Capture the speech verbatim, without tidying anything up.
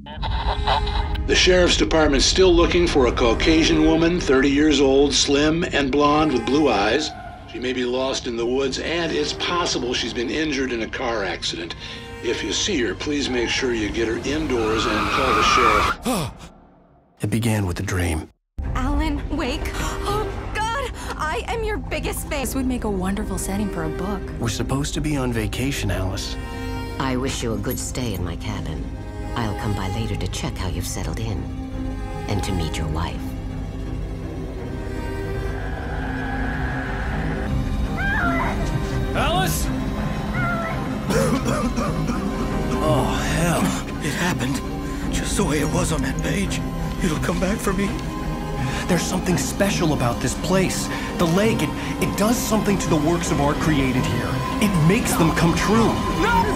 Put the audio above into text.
The sheriff's department's still looking for a Caucasian woman, thirty years old, slim and blonde with blue eyes. She may be lost in the woods, and it's possible she's been injured in a car accident. If you see her, please make sure you get her indoors and call the sheriff. It began with a dream. Alan, wake. Oh, God, I am your biggest fan. This would make a wonderful setting for a book. We're supposed to be on vacation, Alice. I wish you a good stay in my cabin. I'll come by later to check how you've settled in, and to meet your wife. Alice? Oh, hell. It happened. Just the way it was on that page. It'll come back for me. There's something special about this place. The lake, it, it does something to the works of art created here. It makes them come true. No!